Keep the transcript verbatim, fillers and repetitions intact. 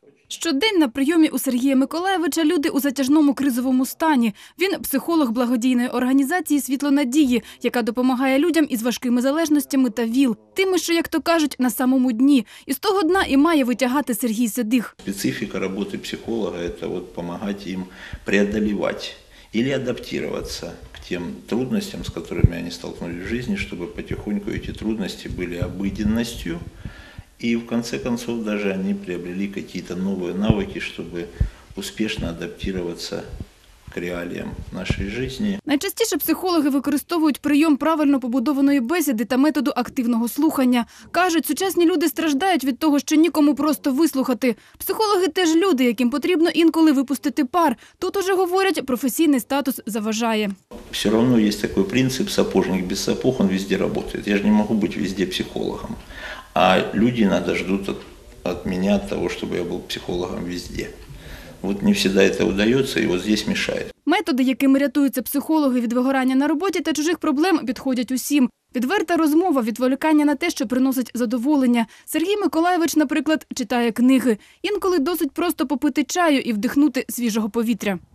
Щодень на прийомі у Сергія Миколайовича люди у затяжному кризовому стані. Він – психолог благодійної організації «Світло надії», яка допомагає людям із важкими залежностями та ВІЛ. Тими, що, як то кажуть, на самому дні. І з того дна і має витягати Сергій Седих. Специфика роботи психолога – це допомагати їм преодолевати или адаптироваться к тем трудностям, с которыми они столкнулись в жизни, чтобы потихоньку эти трудности были обыденностью. И в конце концов даже они приобрели какие-то новые навыки, чтобы успешно адаптироваться к реаліям нашої життя. Найчастіше психологи використовують прийом правильно побудованої бесіди та методу активного слухання. Кажуть, сучасні люди страждають від того, що нікому просто вислухати. Психологи теж люди, яким потрібно інколи випустити пар. Тут уже говорять, професійний статус заважає. Все одно є такий принцип «сапожник без сапог, він везде працює». Я ж не можу бути везде психологом. А люди иногда ждут от, от меня того, чтобы я был психологом везде. Вот не всегда это удается, и вот здесь мешает. Методи, якими рятуються психологи від вигорання на роботі та чужих проблем, підходять усім. Відверта розмова, відволікання на те, що приносить задоволення. Сергій Миколайович, наприклад, читає книги. Інколи досить просто попити чаю і вдихнути свіжого повітря.